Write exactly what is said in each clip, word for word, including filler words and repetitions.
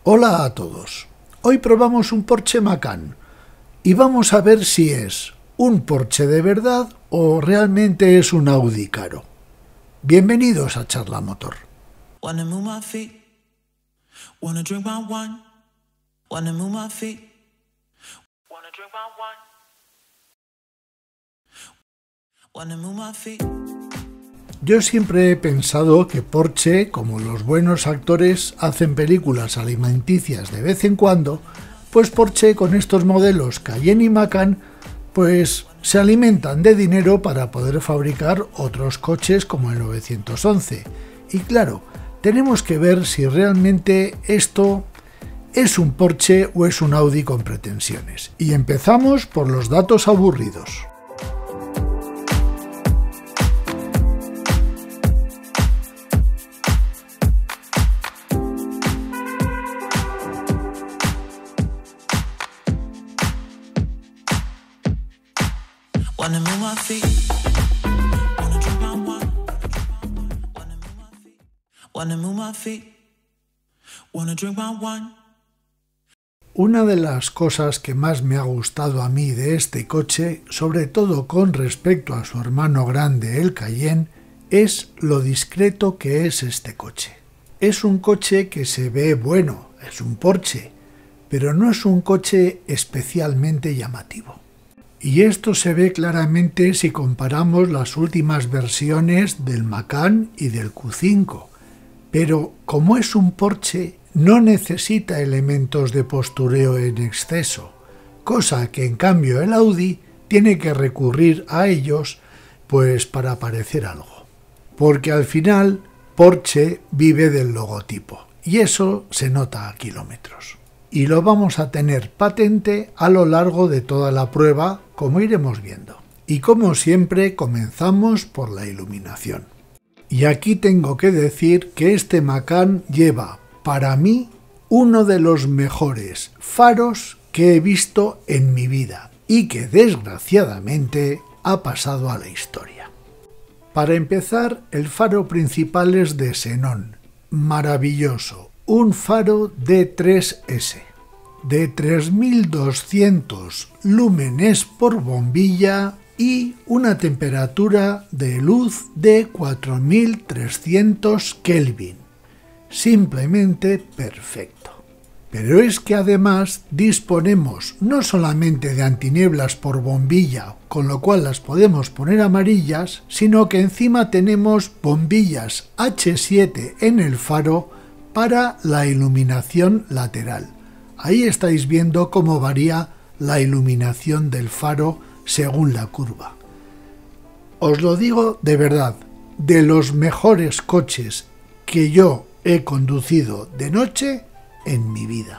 Hola a todos. Hoy probamos un Porsche Macan y vamos a ver si es un Porsche de verdad o realmente es un Audi caro. Bienvenidos a Charla Motor. Wanna move my feet, wanna drink my wine, wanna move my feet, wanna drink my wine, wanna move my feet. Yo siempre he pensado que Porsche, como los buenos actores hacen películas alimenticias de vez en cuando, pues Porsche con estos modelos Cayenne y Macan, pues se alimentan de dinero para poder fabricar otros coches como el novecientos once. Y claro, tenemos que ver si realmente esto es un Porsche o es un Audi con pretensiones. Y empezamos por los datos aburridos. Wanna move my feet, wanna drink my wine, wanna move my feet, wanna move my feet, wanna drink my wine. Una de las cosas que más me ha gustado a mí de este coche, sobre todo con respecto a su hermano grande el Cayenne, es lo discreto que es este coche. Es un coche que se ve bueno, es un Porsche, pero no es un coche especialmente llamativo. Y esto se ve claramente si comparamos las últimas versiones del Macan y del Q cinco. Pero como es un Porsche, no necesita elementos de postureo en exceso, cosa que en cambio el Audi tiene que recurrir a ellos pues para parecer algo. Porque al final Porsche vive del logotipo y eso se nota a kilómetros. Y lo vamos a tener patente a lo largo de toda la prueba, como iremos viendo. Y como siempre, comenzamos por la iluminación. Y aquí tengo que decir que este Macan lleva, para mí, uno de los mejores faros que he visto en mi vida y que desgraciadamente ha pasado a la historia. Para empezar, el faro principal es de xenón, maravilloso. Un faro D tres S de tres mil doscientos lúmenes por bombilla y una temperatura de luz de cuatro mil trescientos Kelvin. Simplemente perfecto. Pero es que además disponemos no solamente de antinieblas por bombilla, con lo cual las podemos poner amarillas, sino que encima tenemos bombillas H siete en el faro para la iluminación lateral. Ahí estáis viendo cómo varía la iluminación del faro según la curva. Os lo digo de verdad, de los mejores coches que yo he conducido de noche en mi vida.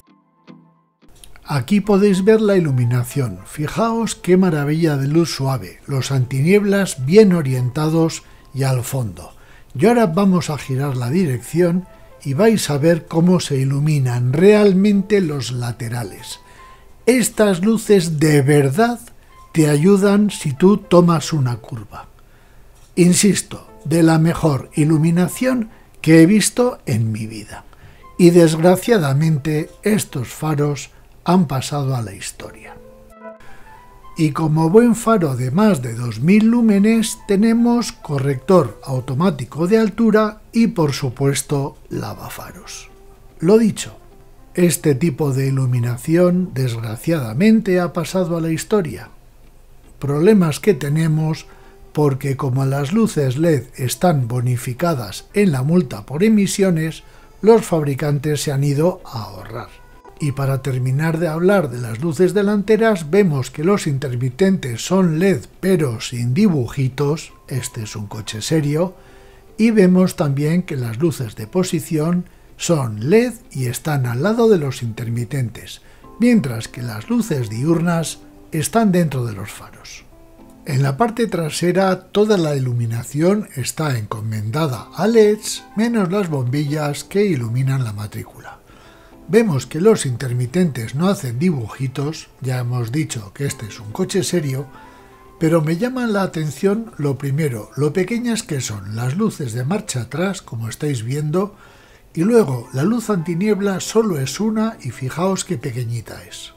Aquí podéis ver la iluminación. Fijaos qué maravilla de luz suave, los antinieblas bien orientados y al fondo. Y ahora vamos a girar la dirección y vais a ver cómo se iluminan realmente los laterales. Estas luces de verdad te ayudan si tú tomas una curva. Insisto, de la mejor iluminación que he visto en mi vida. Y desgraciadamente estos faros han pasado a la historia. Y como buen faro de más de dos mil lúmenes tenemos corrector automático de altura y por supuesto lavafaros. Lo dicho, este tipo de iluminación desgraciadamente ha pasado a la historia. Problemas que tenemos porque como las luces L E D están bonificadas en la multa por emisiones, los fabricantes se han ido a ahorrar. Y para terminar de hablar de las luces delanteras, vemos que los intermitentes son L E D pero sin dibujitos, este es un coche serio, y vemos también que las luces de posición son L E D y están al lado de los intermitentes, mientras que las luces diurnas están dentro de los faros. En la parte trasera toda la iluminación está encomendada a L E Ds, menos las bombillas que iluminan la matrícula. Vemos que los intermitentes no hacen dibujitos, ya hemos dicho que este es un coche serio, pero me llaman la atención lo primero, lo pequeñas que son las luces de marcha atrás, como estáis viendo, Y luego la luz antiniebla solo es una y fijaos qué pequeñita es.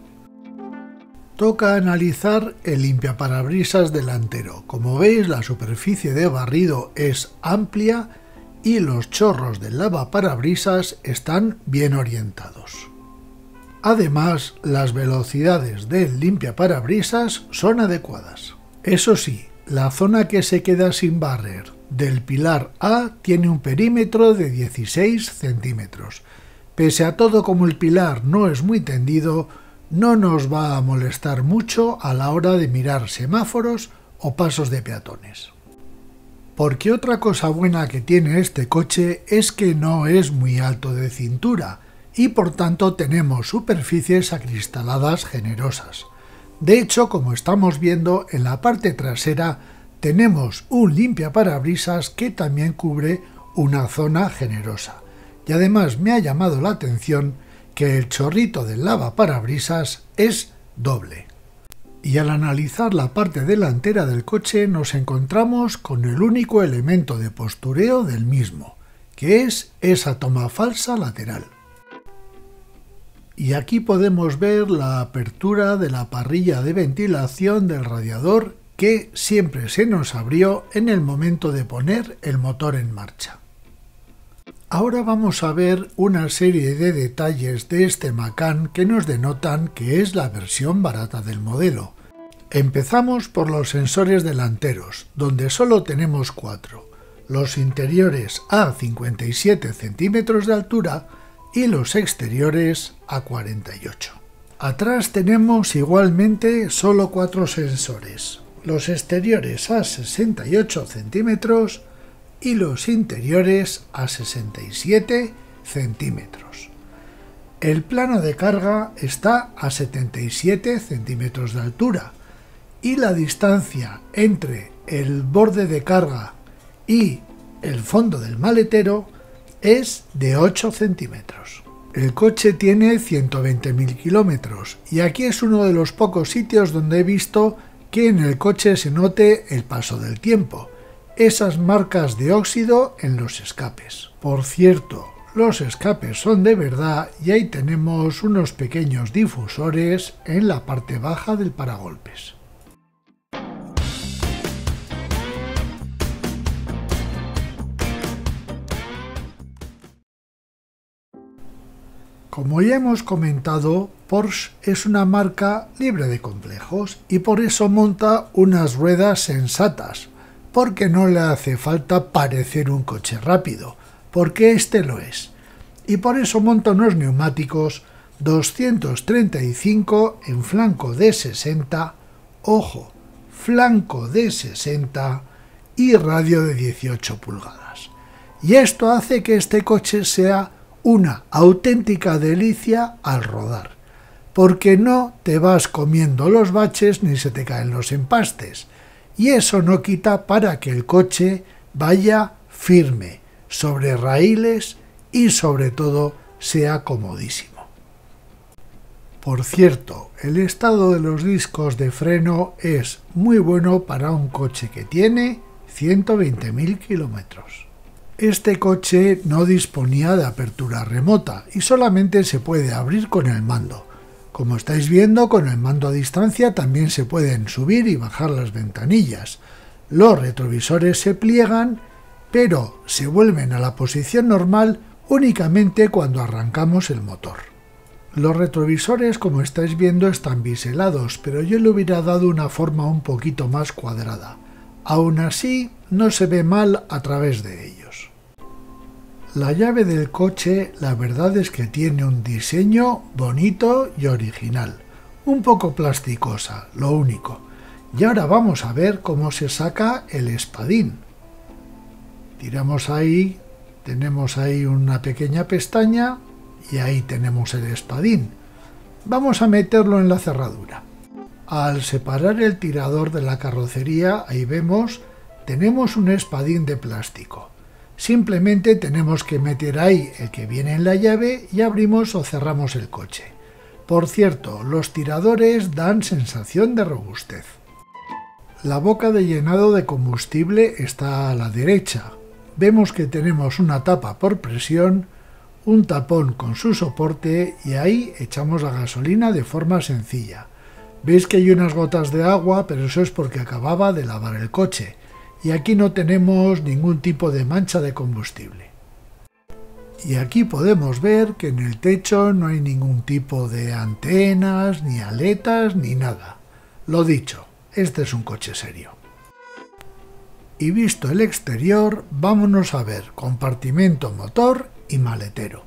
Toca analizar el limpiaparabrisas delantero. Como veis, la superficie de barrido es amplia y los chorros del lavaparabrisas están bien orientados. Además, las velocidades del limpiaparabrisas son adecuadas. Eso sí, la zona que se queda sin barrer del pilar A tiene un perímetro de dieciséis centímetros. Pese a todo, como el pilar no es muy tendido, no nos va a molestar mucho a la hora de mirar semáforos o pasos de peatones. Porque otra cosa buena que tiene este coche es que no es muy alto de cintura y por tanto tenemos superficies acristaladas generosas. De hecho, como estamos viendo, en la parte trasera tenemos un limpiaparabrisas que también cubre una zona generosa. Y además me ha llamado la atención que el chorrito del lavaparabrisas es doble. Y al analizar la parte delantera del coche nos encontramos con el único elemento de postureo del mismo, que es esa toma falsa lateral. Y aquí podemos ver la apertura de la parrilla de ventilación del radiador que siempre se nos abrió en el momento de poner el motor en marcha. Ahora vamos a ver una serie de detalles de este Macan que nos denotan que es la versión barata del modelo. Empezamos por los sensores delanteros, donde solo tenemos cuatro, los interiores a cincuenta y siete centímetros de altura y los exteriores a cuarenta y ocho. Atrás tenemos igualmente solo cuatro sensores, los exteriores a sesenta y ocho centímetros y los interiores a sesenta y siete centímetros. El plano de carga está a setenta y siete centímetros de altura y la distancia entre el borde de carga y el fondo del maletero es de ocho centímetros. El coche tiene ciento veinte mil kilómetros y aquí es uno de los pocos sitios donde he visto que en el coche se note el paso del tiempo, esas marcas de óxido en los escapes. Por cierto, los escapes son de verdad y ahí tenemos unos pequeños difusores en la parte baja del paragolpes. Como ya hemos comentado, Porsche es una marca libre de complejos y por eso monta unas ruedas sensatas, porque no le hace falta parecer un coche rápido, porque este lo es. Y por eso monta unos neumáticos doscientos treinta y cinco en flanco de sesenta, ojo, flanco de sesenta y radio de dieciocho pulgadas. Y esto hace que este coche sea una auténtica delicia al rodar, porque no te vas comiendo los baches ni se te caen los empastes, y eso no quita para que el coche vaya firme, sobre raíles y sobre todo sea comodísimo. Por cierto, el estado de los discos de freno es muy bueno para un coche que tiene ciento veinte mil kilómetros. Este coche no disponía de apertura remota y solamente se puede abrir con el mando. Como estáis viendo, con el mando a distancia también se pueden subir y bajar las ventanillas. Los retrovisores se pliegan, pero se vuelven a la posición normal únicamente cuando arrancamos el motor. Los retrovisores, como estáis viendo, están biselados, pero yo le hubiera dado una forma un poquito más cuadrada. Aún así, no se ve mal a través de ellos. La llave del coche, la verdad es que tiene un diseño bonito y original, un poco plasticosa, lo único. Y ahora vamos a ver cómo se saca el espadín. Tiramos ahí, tenemos ahí una pequeña pestaña y ahí tenemos el espadín. Vamos a meterlo en la cerradura. Al separar el tirador de la carrocería, ahí vemos, tenemos un espadín de plástico. Simplemente tenemos que meter ahí el que viene en la llave y abrimos o cerramos el coche. Por cierto, los tiradores dan sensación de robustez. La boca de llenado de combustible está a la derecha. Vemos que tenemos una tapa por presión un tapón con su soporte y ahí echamos la gasolina de forma sencilla. Veis que hay unas gotas de agua, pero eso es porque acababa de lavar el coche. Y aquí no tenemos ningún tipo de mancha de combustible. Y aquí podemos ver que en el techo no hay ningún tipo de antenas, ni aletas, ni nada. Lo dicho, este es un coche serio. Y visto el exterior, vámonos a ver compartimento motor y maletero.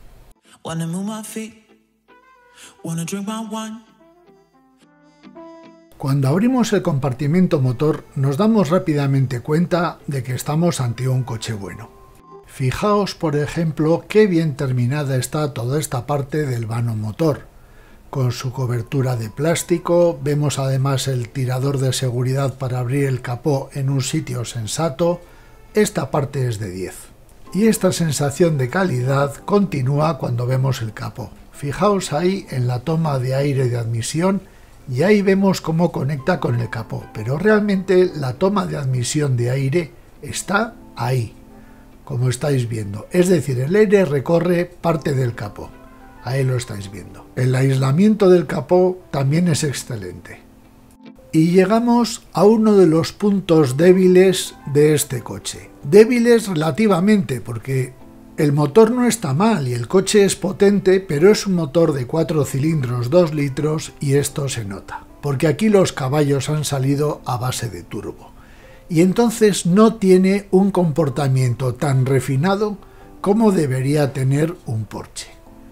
Cuando abrimos el compartimento motor nos damos rápidamente cuenta de que estamos ante un coche bueno. Fijaos, por ejemplo, qué bien terminada está toda esta parte del vano motor. Con su cobertura de plástico, vemos además el tirador de seguridad para abrir el capó en un sitio sensato. Esta parte es de diez. Y esta sensación de calidad continúa cuando vemos el capó. Fijaos ahí en la toma de aire de admisión y ahí vemos cómo conecta con el capó, pero realmente la toma de admisión de aire está ahí, como estáis viendo. Es decir, el aire recorre parte del capó. Ahí lo estáis viendo. El aislamiento del capó también es excelente. Y llegamos a uno de los puntos débiles de este coche. Débiles relativamente, porque el motor no está mal y el coche es potente, pero es un motor de cuatro cilindros, dos litros, y esto se nota, porque aquí los caballos han salido a base de turbo. Y entonces no tiene un comportamiento tan refinado como debería tener un Porsche.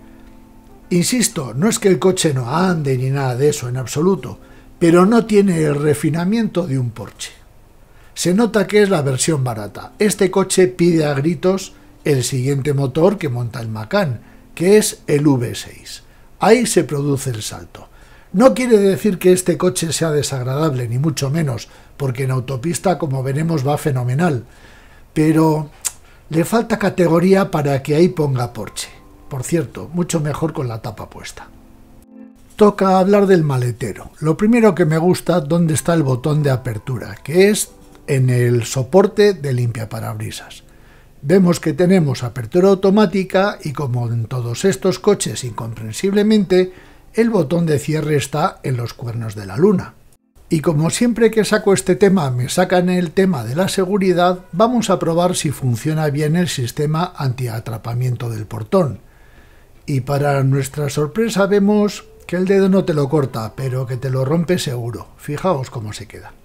Insisto, no es que el coche no ande ni nada de eso en absoluto, pero no tiene el refinamiento de un Porsche. Se nota que es la versión barata. Este coche pide a gritos el siguiente motor que monta el Macan, que es el V seis. Ahí se produce el salto. No quiere decir que este coche sea desagradable, ni mucho menos, porque en autopista, como veremos, va fenomenal, pero le falta categoría para que ahí ponga Porsche. Por cierto, mucho mejor con la tapa puesta. Toca hablar del maletero. Lo primero que me gusta, dónde está el botón de apertura, que es en el soporte de limpiaparabrisas. Vemos que tenemos apertura automática y, como en todos estos coches incomprensiblemente, el botón de cierre está en los cuernos de la luna. Y como siempre que saco este tema me sacan el tema de la seguridad, vamos a probar si funciona bien el sistema antiatrapamiento del portón. Y para nuestra sorpresa vemos que el dedo no te lo corta, pero que te lo rompe seguro. Fijaos cómo se queda.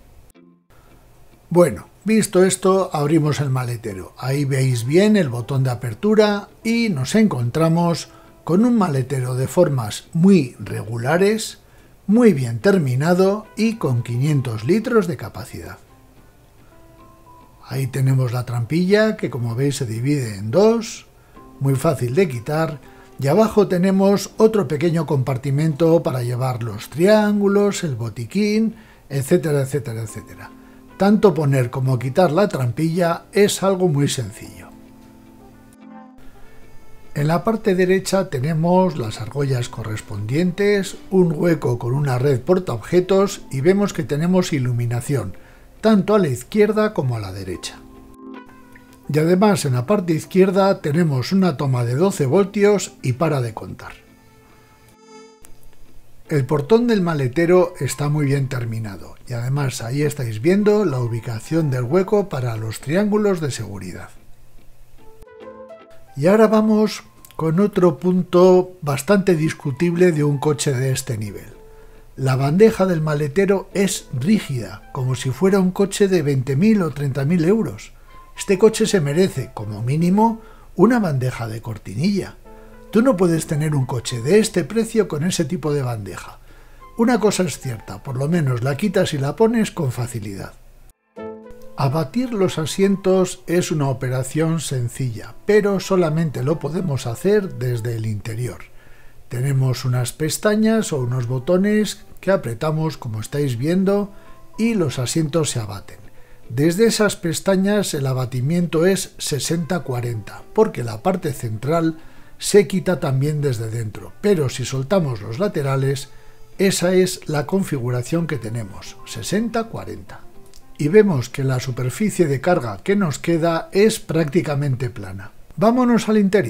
Bueno, visto esto, abrimos el maletero. Ahí veis bien el botón de apertura y nos encontramos con un maletero de formas muy regulares, muy bien terminado y con quinientos litros de capacidad. Ahí tenemos la trampilla que, como veis, se divide en dos, muy fácil de quitar, y abajo tenemos otro pequeño compartimento para llevar los triángulos, el botiquín, etcétera, etcétera, etcétera. Tanto poner como quitar la trampilla es algo muy sencillo. En la parte derecha tenemos las argollas correspondientes, un hueco con una red portaobjetos y vemos que tenemos iluminación, tanto a la izquierda como a la derecha. Y además en la parte izquierda tenemos una toma de doce voltios y para de contar. El portón del maletero está muy bien terminado y además ahí estáis viendo la ubicación del hueco para los triángulos de seguridad. Y ahora vamos con otro punto bastante discutible de un coche de este nivel. La bandeja del maletero es rígida, como si fuera un coche de veinte mil o treinta mil euros. Este coche se merece, como mínimo, una bandeja de cortinilla. Tú no puedes tener un coche de este precio con ese tipo de bandeja. Una cosa es cierta, por lo menos la quitas y la pones con facilidad. Abatir los asientos es una operación sencilla, pero solamente lo podemos hacer desde el interior. Tenemos unas pestañas o unos botones que apretamos, como estáis viendo, y los asientos se abaten. Desde esas pestañas el abatimiento es sesenta cuarenta, porque la parte central se quita también desde dentro, pero si soltamos los laterales, esa es la configuración que tenemos, sesenta cuarenta. Y vemos que la superficie de carga que nos queda es prácticamente plana. Vámonos al interior.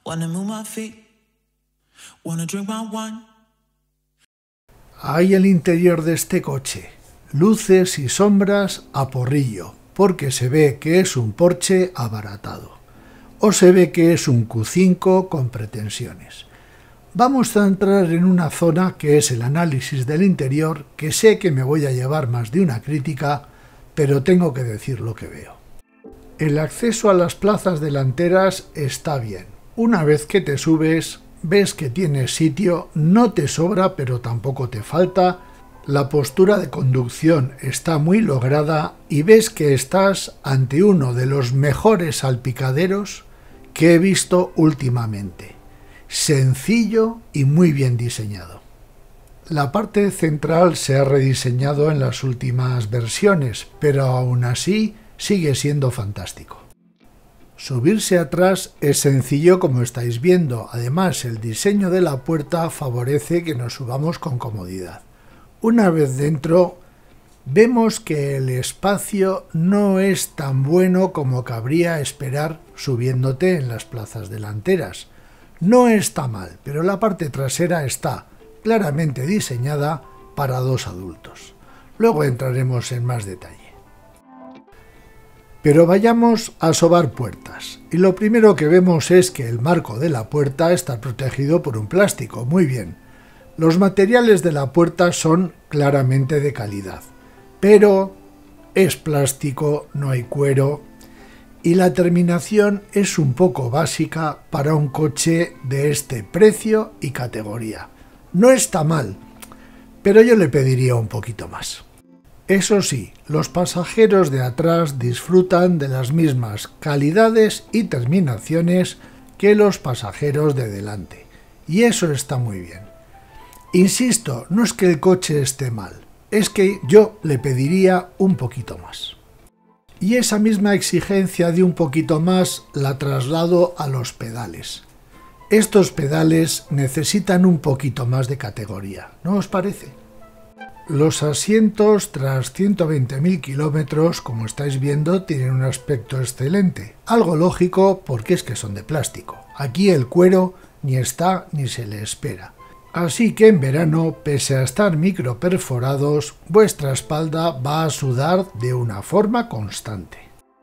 Wanna move my feet. Wanna drink my wine. Hay el interior de este coche, luces y sombras a porrillo, porque se ve que es un Porsche abaratado, o se ve que es un Q cinco con pretensiones. Vamos a entrar en una zona que es el análisis del interior, que sé que me voy a llevar más de una crítica, pero tengo que decir lo que veo. El acceso a las plazas delanteras está bien. Una vez que te subes, ves que tienes sitio, no te sobra pero tampoco te falta, la postura de conducción está muy lograda y ves que estás ante uno de los mejores salpicaderos que he visto últimamente. Sencillo y muy bien diseñado. La parte central se ha rediseñado en las últimas versiones, pero aún así sigue siendo fantástico. Subirse atrás es sencillo como estáis viendo, además el diseño de la puerta favorece que nos subamos con comodidad. Una vez dentro, vemos que el espacio no es tan bueno como cabría esperar subiéndote en las plazas delanteras. No está mal, pero la parte trasera está claramente diseñada para dos adultos. Luego entraremos en más detalle. Pero vayamos a sobar puertas, y lo primero que vemos es que el marco de la puerta está protegido por un plástico, muy bien. Los materiales de la puerta son claramente de calidad, pero es plástico, no hay cuero, y la terminación es un poco básica para un coche de este precio y categoría. No está mal, pero yo le pediría un poquito más. Eso sí, los pasajeros de atrás disfrutan de las mismas calidades y terminaciones que los pasajeros de delante, y eso está muy bien. Insisto, no es que el coche esté mal, es que yo le pediría un poquito más. Y esa misma exigencia de un poquito más la traslado a los pedales. Estos pedales necesitan un poquito más de categoría, ¿no os parece? Los asientos, tras ciento veinte mil kilómetros, como estáis viendo, tienen un aspecto excelente. Algo lógico porque es que son de plástico. Aquí el cuero ni está ni se le espera. Así que en verano, pese a estar microperforados, vuestra espalda va a sudar de una forma constante.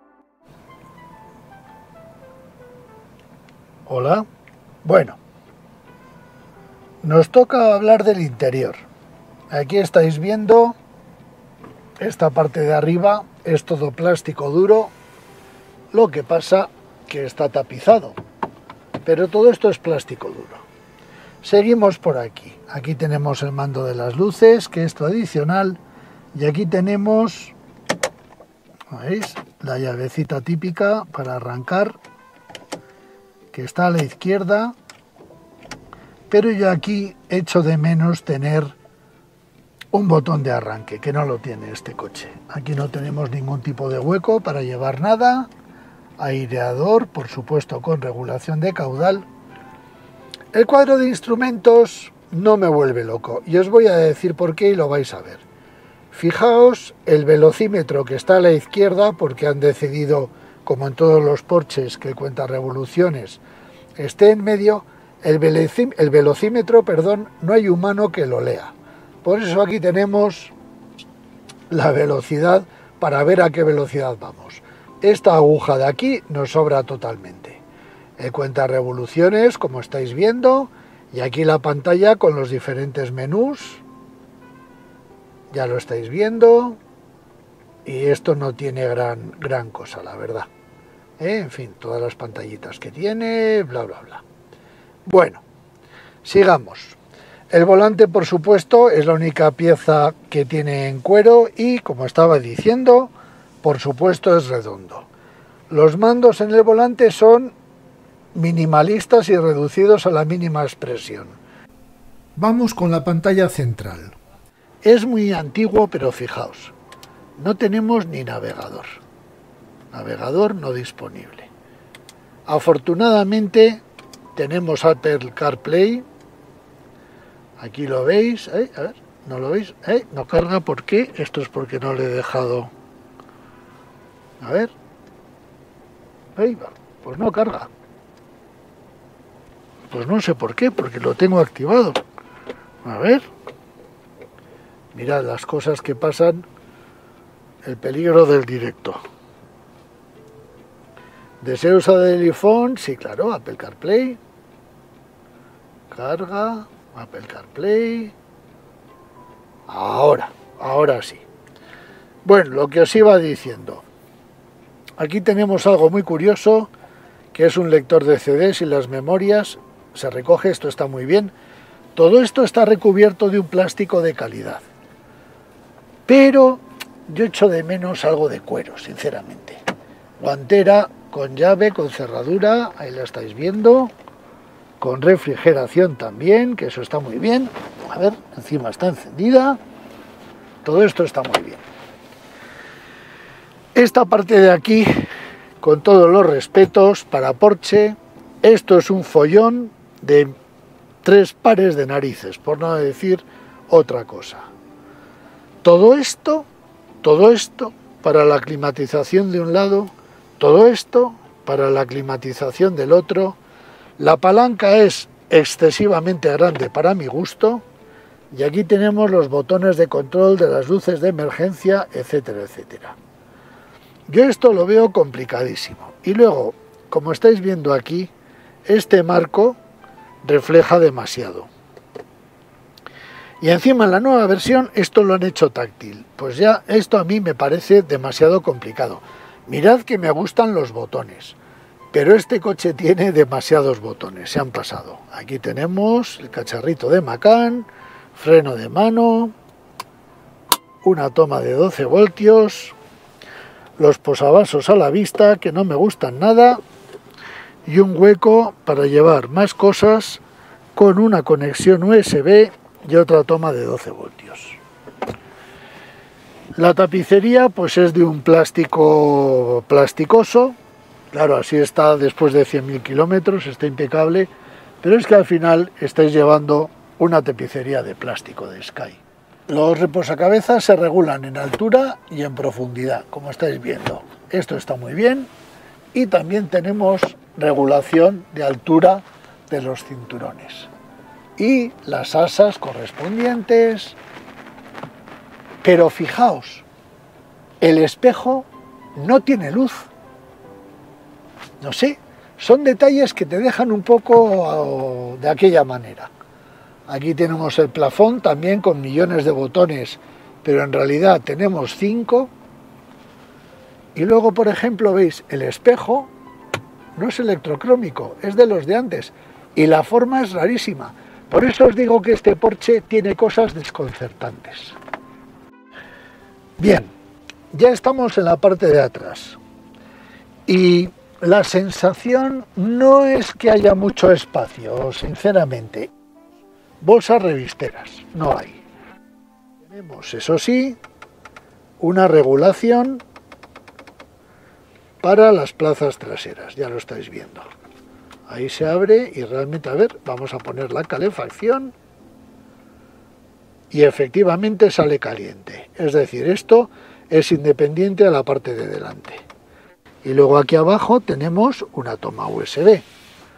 Hola. Bueno, nos toca hablar del interior. Aquí estáis viendo, esta parte de arriba es todo plástico duro, lo que pasa que está tapizado, pero todo esto es plástico duro. Seguimos por aquí, aquí tenemos el mando de las luces, que es tradicional, y aquí tenemos, ¿veis?, la llavecita típica para arrancar, que está a la izquierda, pero yo aquí echo de menos tener un botón de arranque, que no lo tiene este coche. Aquí no tenemos ningún tipo de hueco para llevar nada, aireador, por supuesto con regulación de caudal. El cuadro de instrumentos no me vuelve loco, y os voy a decir por qué y lo vais a ver. Fijaos el velocímetro que está a la izquierda, porque han decidido, como en todos los Porsches, que cuenta revoluciones, esté en medio. El, el velocímetro, perdón, no hay humano que lo lea. Por eso aquí tenemos la velocidad para ver a qué velocidad vamos. Esta aguja de aquí nos sobra totalmente. El cuenta revoluciones, como estáis viendo, y aquí la pantalla con los diferentes menús. Ya lo estáis viendo. Y esto no tiene gran, gran cosa, la verdad. ¿Eh? En fin, todas las pantallitas que tiene, bla, bla, bla. Bueno, sigamos. El volante, por supuesto, es la única pieza que tiene en cuero y, como estaba diciendo, por supuesto es redondo. Los mandos en el volante son minimalistas y reducidos a la mínima expresión. Vamos con la pantalla central. Es muy antiguo, pero fijaos, no tenemos ni navegador. Navegador no disponible. Afortunadamente tenemos Apple CarPlay. Aquí lo veis, ¿eh? A ver, ¿no lo veis? ¿Eh? No carga, ¿por qué? Esto es porque no le he dejado... A ver. Ahí va, pues no carga. Pues no sé por qué, porque lo tengo activado. A ver. Mirad las cosas que pasan, el peligro del directo. ¿Desea usar el iPhone? Sí, claro, Apple CarPlay. Carga, Apple CarPlay. Ahora, ahora sí. Bueno, lo que os iba diciendo. Aquí tenemos algo muy curioso, que es un lector de C Ds y las memorias. Se recoge, esto está muy bien. Todo esto está recubierto de un plástico de calidad. Pero yo echo de menos algo de cuero, sinceramente. Guantera con llave, con cerradura, ahí la estáis viendo. Con refrigeración también, que eso está muy bien. A ver, encima está encendida. Todo esto está muy bien. Esta parte de aquí, con todos los respetos, para Porsche, esto es un follón de tres pares de narices, por no decir otra cosa. Todo esto, todo esto para la climatización de un lado, todo esto para la climatización del otro. La palanca es excesivamente grande para mi gusto y aquí tenemos los botones de control de las luces de emergencia, etcétera, etcétera. Yo esto lo veo complicadísimo. Y luego, como estáis viendo aquí, este marco refleja demasiado. Y encima en la nueva versión esto lo han hecho táctil. Pues ya esto a mí me parece demasiado complicado. Mirad que me gustan los botones, pero este coche tiene demasiados botones, se han pasado. Aquí tenemos el cacharrito de Macan, freno de mano, una toma de doce voltios, los posavasos a la vista, que no me gustan nada, y un hueco para llevar más cosas con una conexión U S B y otra toma de doce voltios. La tapicería pues es de un plástico plasticoso, claro, así está después de cien mil kilómetros, está impecable, pero es que al final estáis llevando una tapicería de plástico de Sky. Los reposacabezas se regulan en altura y en profundidad, como estáis viendo. Esto está muy bien. Y también tenemos regulación de altura de los cinturones. Y las asas correspondientes. Pero fijaos, el espejo no tiene luz. No sé, son detalles que te dejan un poco de aquella manera. Aquí tenemos el plafón también con millones de botones, pero en realidad tenemos cinco. Y luego, por ejemplo, veis, el espejo no es electrocrómico, es de los de antes. Y la forma es rarísima. Por eso os digo que este Porsche tiene cosas desconcertantes. Bien, ya estamos en la parte de atrás. Y la sensación no es que haya mucho espacio, sinceramente. Bolsas revisteras, no hay. Tenemos, eso sí, una regulación para las plazas traseras, ya lo estáis viendo. Ahí se abre y realmente, a ver, vamos a poner la calefacción y efectivamente sale caliente. Es decir, esto es independiente a la parte de delante. Y luego aquí abajo tenemos una toma U S B.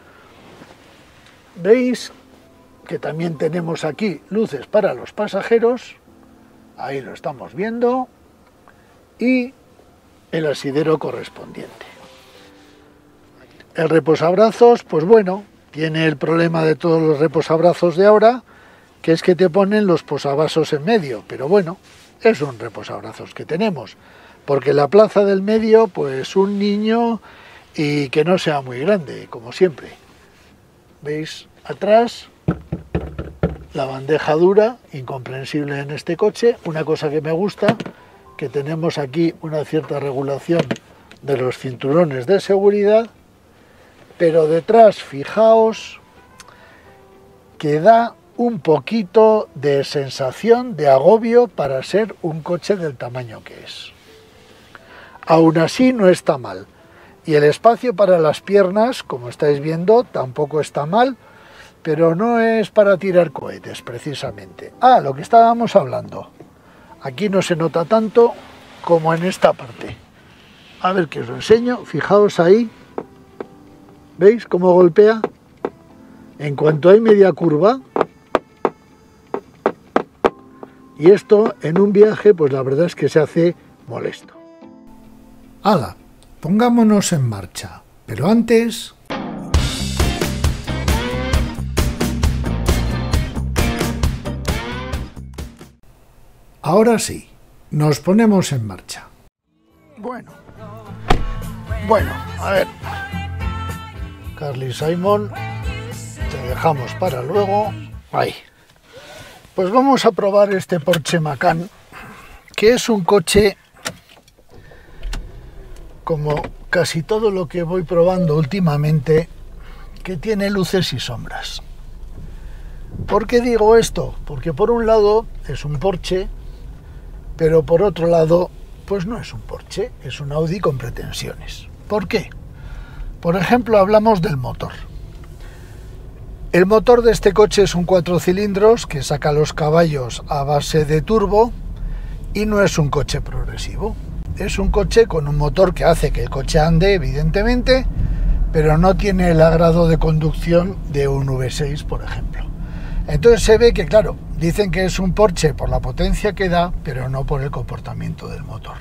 ¿Veis? Que también tenemos aquí luces para los pasajeros, ahí lo estamos viendo, y el asidero correspondiente. El reposabrazos, pues bueno, tiene el problema de todos los reposabrazos de ahora, que es que te ponen los posavasos en medio, pero bueno, es un reposabrazos que tenemos, porque la plaza del medio, pues un niño y que no sea muy grande, como siempre. ¿Veis? Atrás la bandeja dura, incomprensible en este coche. Una cosa que me gusta, que tenemos aquí una cierta regulación de los cinturones de seguridad, pero detrás, fijaos, que da un poquito de sensación de agobio para ser un coche del tamaño que es. Aún así no está mal. Y el espacio para las piernas, como estáis viendo, tampoco está mal, pero no es para tirar cohetes, precisamente. Ah, lo que estábamos hablando. Aquí no se nota tanto como en esta parte. A ver que os lo enseño. Fijaos ahí. ¿Veis cómo golpea? En cuanto hay media curva, y esto en un viaje, pues la verdad es que se hace molesto. ¡Hala! Pongámonos en marcha. Pero antes... Ahora sí, nos ponemos en marcha. Bueno, bueno, a ver. Carly Simon, te dejamos para luego. Ahí. Pues vamos a probar este Porsche Macan, que es un coche, como casi todo lo que voy probando últimamente, que tiene luces y sombras. ¿Por qué digo esto? Porque por un lado es un Porsche, pero por otro lado, pues no es un Porsche, es un Audi con pretensiones. ¿Por qué? Por ejemplo, hablamos del motor. El motor de este coche es un cuatro cilindros que saca los caballos a base de turbo y no es un coche progresivo. Es un coche con un motor que hace que el coche ande, evidentemente, pero no tiene el agrado de conducción de un V seis, por ejemplo. Entonces se ve que, claro, dicen que es un Porsche por la potencia que da, pero no por el comportamiento del motor.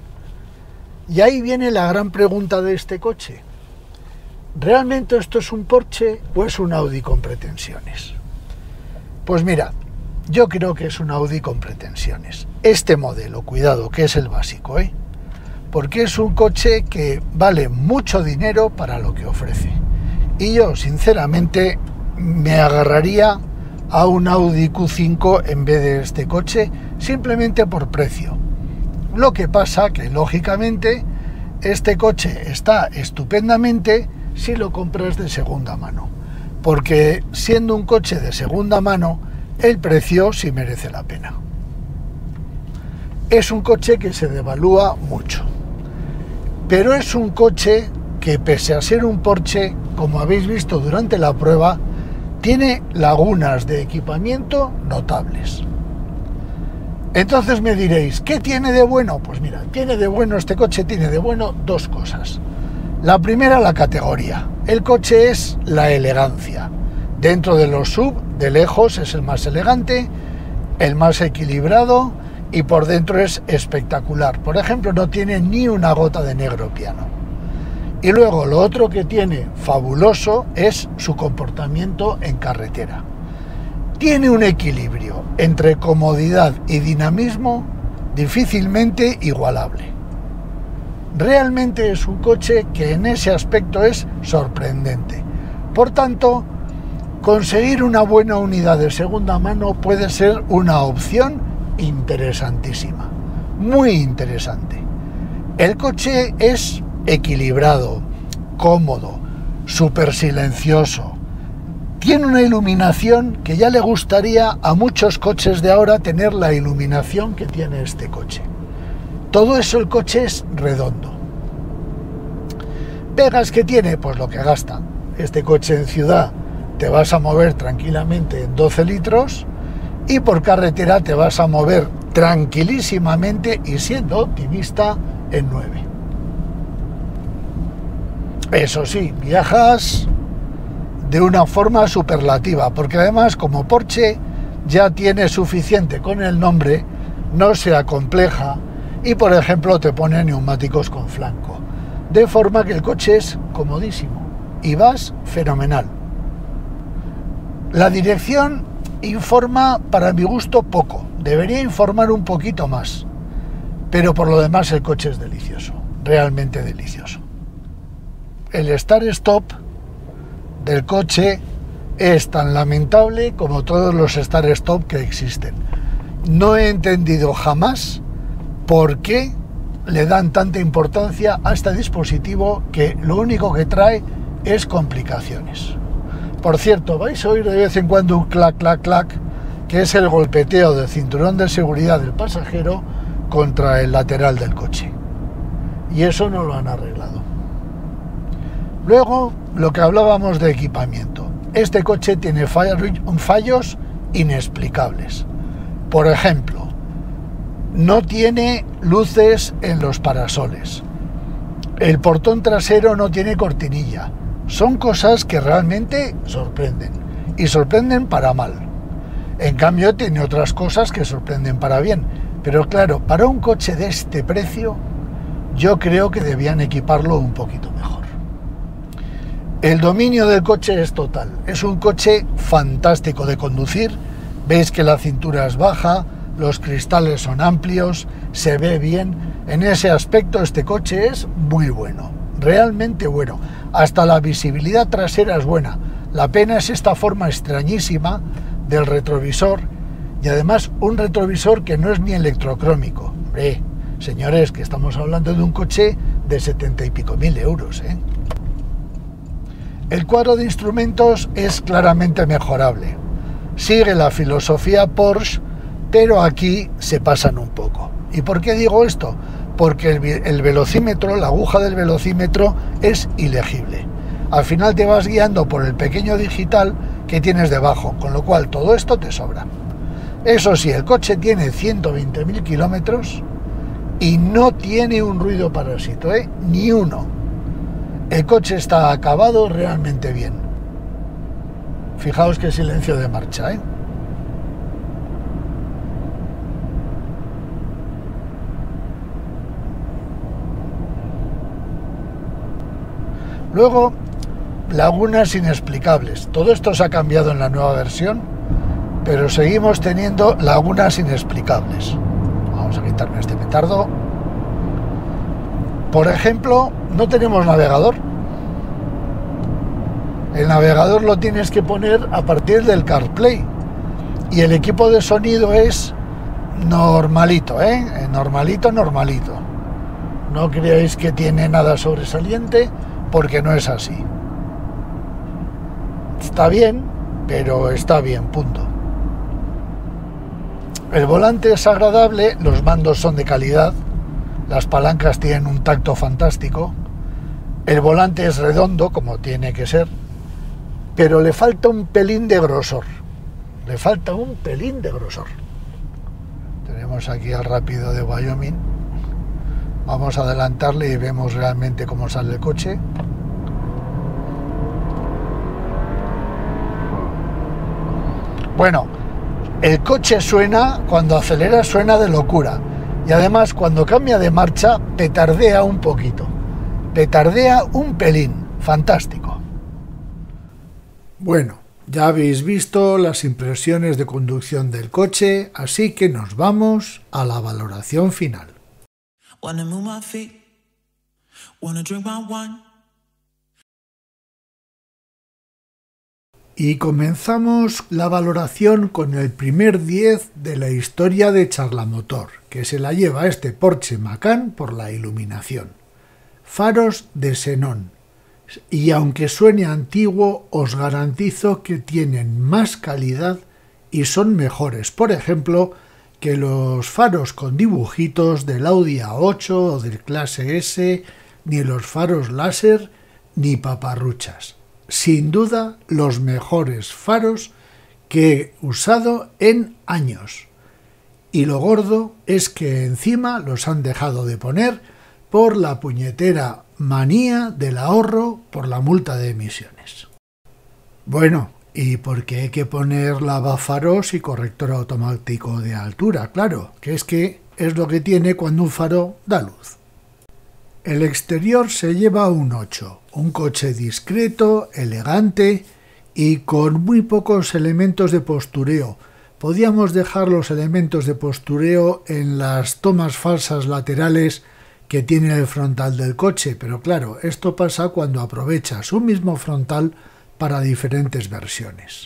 Y ahí viene la gran pregunta de este coche. ¿Realmente esto es un Porsche o es un Audi con pretensiones? Pues mira, yo creo que es un Audi con pretensiones. Este modelo, cuidado, que es el básico, ¿eh? Porque es un coche que vale mucho dinero para lo que ofrece. Y yo, sinceramente, me agarraría a un Audi Q cinco en vez de este coche, simplemente por precio. Lo que pasa que, lógicamente, este coche está estupendamente si lo compras de segunda mano, porque siendo un coche de segunda mano, el precio sí merece la pena. Es un coche que se devalúa mucho, pero es un coche que, pese a ser un Porsche, como habéis visto durante la prueba, tiene lagunas de equipamiento notables. Entonces me diréis, ¿qué tiene de bueno? Pues mira, tiene de bueno, este coche tiene de bueno dos cosas. La primera, la categoría. El coche es la elegancia. Dentro de los sub, de lejos, es el más elegante, el más equilibrado y por dentro es espectacular. Por ejemplo, no tiene ni una gota de negro piano. Y luego, lo otro que tiene fabuloso es su comportamiento en carretera. Tiene un equilibrio entre comodidad y dinamismo difícilmente igualable. Realmente es un coche que en ese aspecto es sorprendente. Por tanto, conseguir una buena unidad de segunda mano puede ser una opción interesantísima, muy interesante. El coche es equilibrado, cómodo, súper silencioso. Tiene una iluminación que ya le gustaría a muchos coches de ahora tener la iluminación que tiene este coche. Todo eso, el coche es redondo. ¿Pegas que tiene? Pues lo que gasta. Este coche en ciudad te vas a mover tranquilamente en doce litros y por carretera te vas a mover tranquilísimamente y siendo optimista en nueve. Eso sí, viajas de una forma superlativa, porque además, como Porsche ya tiene suficiente con el nombre, no se acompleja y, por ejemplo, te pone neumáticos con flanco, de forma que el coche es comodísimo y vas fenomenal. La dirección informa, para mi gusto, poco, debería informar un poquito más, pero por lo demás el coche es delicioso, realmente delicioso. El start-stop del coche es tan lamentable como todos los start-stop que existen. No he entendido jamás por qué le dan tanta importancia a este dispositivo que lo único que trae es complicaciones. Por cierto, vais a oír de vez en cuando un clac, clac, clac, que es el golpeteo del cinturón de seguridad del pasajero contra el lateral del coche. Y eso no lo han arreglado. Luego, lo que hablábamos de equipamiento. Este coche tiene fallos inexplicables. Por ejemplo, no tiene luces en los parasoles. El portón trasero no tiene cortinilla. Son cosas que realmente sorprenden. y sorprenden para mal. En cambio tiene otras cosas que sorprenden para bien, pero claro, para un coche de este precio yo creo que debían equiparlo un poquito mejor. El dominio del coche es total, es un coche fantástico de conducir, veis que la cintura es baja, los cristales son amplios, se ve bien, en ese aspecto este coche es muy bueno, realmente bueno, hasta la visibilidad trasera es buena, la pena es esta forma extrañísima del retrovisor y además un retrovisor que no es ni electrocrómico. Hombre, señores, que estamos hablando de un coche de setenta y pico mil euros, ¿eh? El cuadro de instrumentos es claramente mejorable. Sigue la filosofía Porsche, pero aquí se pasan un poco. ¿Y por qué digo esto? Porque el, el velocímetro, la aguja del velocímetro es ilegible. Al final te vas guiando por el pequeño digital que tienes debajo, con lo cual todo esto te sobra. Eso sí, el coche tiene ciento veinte mil kilómetros y no tiene un ruido parásito, ¿eh? Ni uno. El coche está acabado realmente bien. Fijaos qué silencio de marcha, ¿eh? Luego, lagunas inexplicables. Todo esto se ha cambiado en la nueva versión, pero seguimos teniendo lagunas inexplicables. Vamos a quitarme este petardo. Por ejemplo, no tenemos navegador. El navegador lo tienes que poner a partir del CarPlay. Y el equipo de sonido es normalito, ¿eh? Normalito, normalito. No creáis que tiene nada sobresaliente, porque no es así. Está bien, pero está bien, punto. El volante es agradable, los mandos son de calidad, las palancas tienen un tacto fantástico, el volante es redondo, como tiene que ser, pero le falta un pelín de grosor, le falta un pelín de grosor. Tenemos aquí al rápido de Wyoming, vamos a adelantarle y vemos realmente cómo sale el coche. Bueno, el coche suena, cuando acelera suena de locura. Y además cuando cambia de marcha petardea un poquito. Petardea un pelín. Fantástico. Bueno, ya habéis visto las impresiones de conducción del coche, así que nos vamos a la valoración final. Wanna move my feet, wanna drink my wine. Y comenzamos la valoración con el primer diez de la historia de Charlamotor, que se la lleva este Porsche Macan por la iluminación. Faros de xenón. Y aunque suene antiguo, os garantizo que tienen más calidad y son mejores, por ejemplo, que los faros con dibujitos del Audi A ocho o del Clase S, ni los faros láser, ni paparruchas. Sin duda, los mejores faros que he usado en años. Y lo gordo es que encima los han dejado de poner por la puñetera manía del ahorro por la multa de emisiones. Bueno, y porque hay que poner lavafaros y corrector automático de altura, claro, que es que es lo que tiene cuando un faro da luz. El exterior se lleva un ocho, un coche discreto, elegante y con muy pocos elementos de postureo. Podíamos dejar los elementos de postureo en las tomas falsas laterales que tiene el frontal del coche, pero claro, esto pasa cuando aprovechas un mismo frontal para diferentes versiones.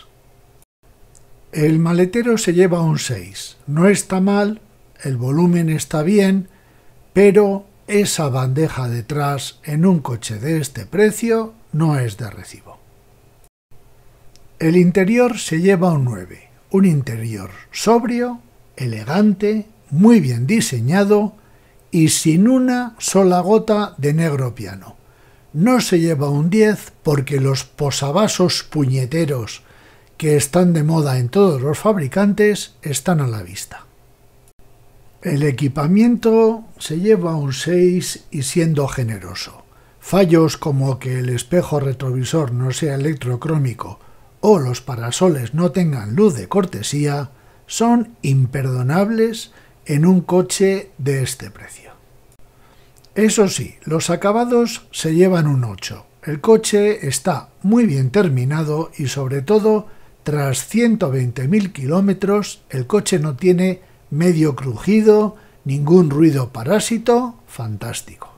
El maletero se lleva un seis, no está mal, el volumen está bien, pero esa bandeja detrás en un coche de este precio no es de recibo. El interior se lleva un nueve, un interior sobrio, elegante, muy bien diseñado y sin una sola gota de negro piano. No se lleva un diez porque los posavasos puñeteros que están de moda en todos los fabricantes están a la vista. El equipamiento se lleva un seis y siendo generoso. Fallos como que el espejo retrovisor no sea electrocrómico o los parasoles no tengan luz de cortesía son imperdonables en un coche de este precio. Eso sí, los acabados se llevan un ocho. El coche está muy bien terminado y sobre todo, tras ciento veinte mil kilómetros, el coche no tiene medio crujido, ningún ruido parásito, fantástico.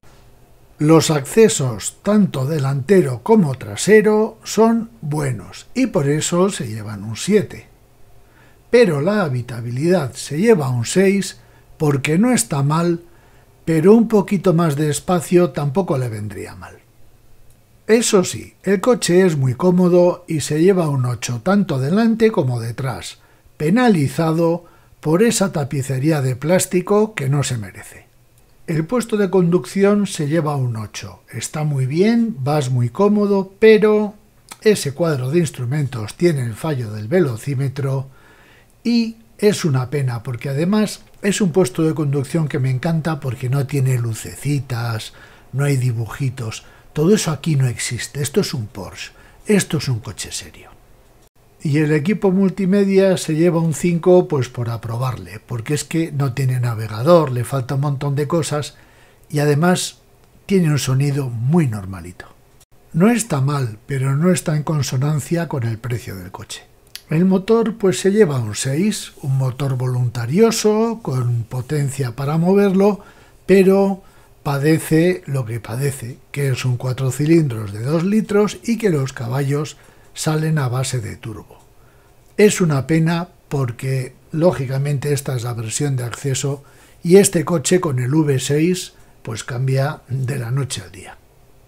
Los accesos, tanto delantero como trasero, son buenos y por eso se llevan un siete. Pero la habitabilidad se lleva un seis porque no está mal, pero un poquito más de espacio tampoco le vendría mal. Eso sí, el coche es muy cómodo y se lleva un ocho tanto delante como detrás, penalizado por esa tapicería de plástico que no se merece. El puesto de conducción se lleva un ocho. Está muy bien, vas muy cómodo, pero ese cuadro de instrumentos tiene el fallo del velocímetro y es una pena porque además es un puesto de conducción que me encanta porque no tiene lucecitas, no hay dibujitos. Todo eso aquí no existe. Esto es un Porsche. Esto es un coche serio. Y el equipo multimedia se lleva un cinco pues por aprobarle, porque es que no tiene navegador, le falta un montón de cosas y además tiene un sonido muy normalito. No está mal, pero no está en consonancia con el precio del coche. El motor pues se lleva un seis, un motor voluntarioso, con potencia para moverlo, pero padece lo que padece, que es un cuatro cilindros de dos litros y que los caballos salen a base de turbo. Es una pena porque, lógicamente, esta es la versión de acceso y este coche con el V seis pues cambia de la noche al día.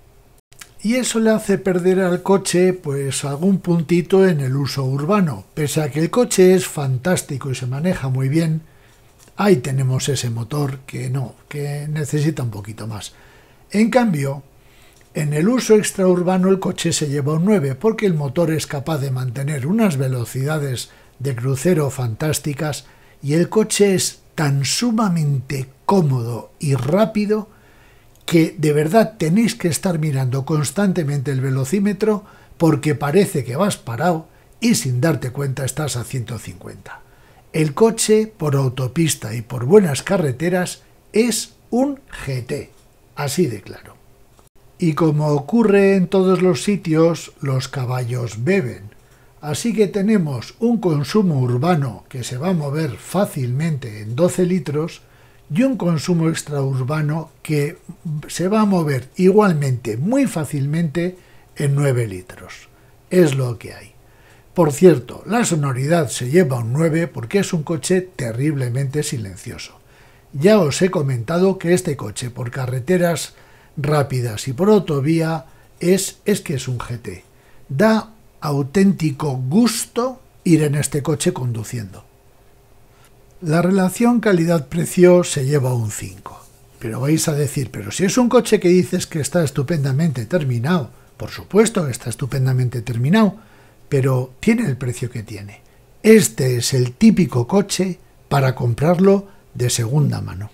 Y eso le hace perder al coche pues algún puntito en el uso urbano. Pese a que el coche es fantástico y se maneja muy bien, ahí tenemos ese motor que no, que necesita un poquito más. En cambio, en el uso extraurbano el coche se lleva un nueve porque el motor es capaz de mantener unas velocidades de crucero fantásticas y el coche es tan sumamente cómodo y rápido que de verdad tenéis que estar mirando constantemente el velocímetro porque parece que vas parado y sin darte cuenta estás a ciento cincuenta. El coche por autopista y por buenas carreteras es un G T, así de claro. Y como ocurre en todos los sitios, los caballos beben. Así que tenemos un consumo urbano que se va a mover fácilmente en doce litros y un consumo extraurbano que se va a mover igualmente muy fácilmente en nueve litros. Es lo que hay. Por cierto, la sonoridad se lleva un nueve porque es un coche terriblemente silencioso. Ya os he comentado que este coche por carreteras rápidas y por autovía es, es que es un G T. Da auténtico gusto ir en este coche conduciendo. La relación calidad-precio se lleva un cinco. Pero vais a decir, pero si es un coche que dices que está estupendamente terminado, por supuesto que está estupendamente terminado, pero tiene el precio que tiene. Este es el típico coche para comprarlo de segunda mano.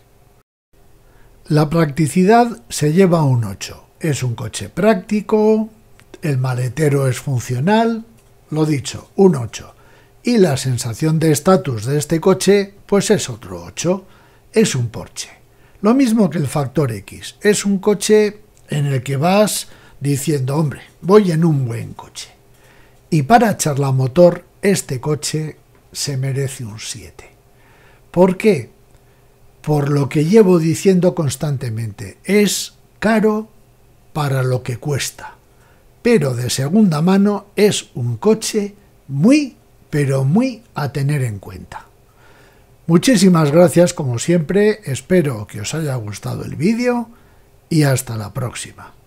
La practicidad se lleva un ocho. Es un coche práctico, el maletero es funcional, lo dicho, un ocho. Y la sensación de estatus de este coche, pues es otro ocho. Es un Porsche. Lo mismo que el Factor X. Es un coche en el que vas diciendo, hombre, voy en un buen coche. Y para echarla a motor, este coche se merece un siete. ¿Por qué? Por lo que llevo diciendo constantemente, es caro para lo que cuesta, pero de segunda mano es un coche muy, pero muy a tener en cuenta. Muchísimas gracias como siempre, espero que os haya gustado el vídeo y hasta la próxima.